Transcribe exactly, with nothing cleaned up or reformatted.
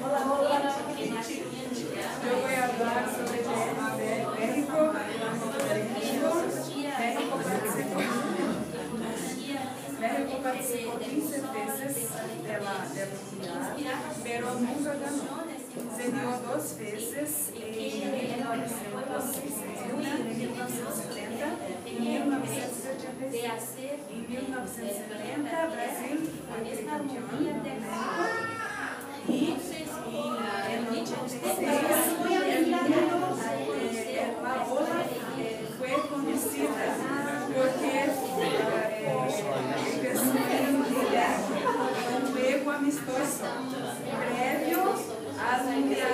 Yo voy a hablar sobre México, México participó, México participó quince veces de la, de la mundial, pero nunca ganó. Se dio dos veces en mil novecientos sesenta, en mil novecientos setenta y mil novecientos ochenta y seis. En mil novecientos setenta, Brasil fue campeón de México. Y en ochenta y seis, el mundo, eh, la ola eh, fue conocida porque eh, empezó en un juego amistoso previo al mundial.